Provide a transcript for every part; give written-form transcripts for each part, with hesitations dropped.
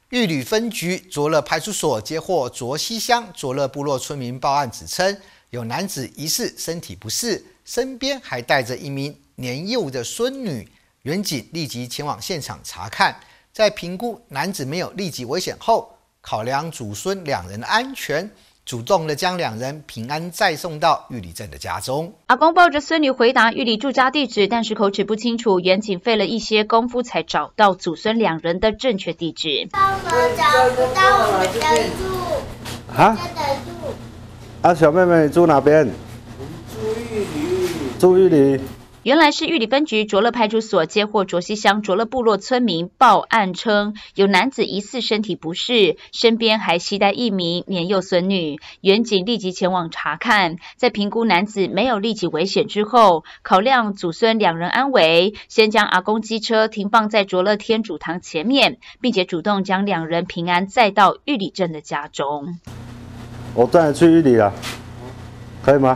玉里分局卓乐派出所接获卓溪乡卓乐部落村民报案，指称有男子疑似身体不适，身边还带着一名年幼的孙女。员警立即前往现场查看，在评估男子没有立即危险后，考量祖孙两人的安全，主动的将两人平安再送到玉里镇的家中。 阿公抱着孙女回答玉里住家地址，但是口齿不清楚，员警费了一些功夫才找到祖孙两人的正确地址。 我们找不到我们的住啊？啊，小妹妹住哪边？ 住玉里。 住玉里。 原来是玉里分局卓乐派出所接获卓溪乡卓乐部落村民报案称，有男子疑似身体不适，身边还携带一名年幼孙女。员警立即前往查看，在评估男子没有立即危险之后，考量祖孙两人安危，先将阿公机车停放在卓乐天主堂前面，并且主动将两人平安载到玉里镇的家中。 我带你去玉里了，可以吗？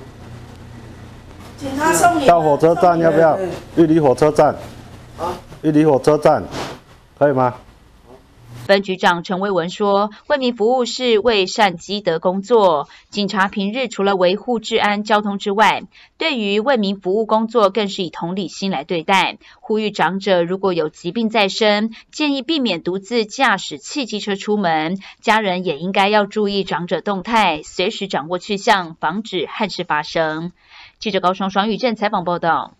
请他送你到火车站要不要？玉里火车站。玉里火车站，可以吗？ 分局长陈威文说，为民服务是为善积德工作，警察平日除了维护治安交通之外，对于为民服务工作更是以同理心来对待，呼吁长者如果有疾病在身，建议避免独自驾驶汽机车出门，家人也应该要注意长者动态，随时掌握去向，防止憾事发生。记者高双双玉镇采访报道。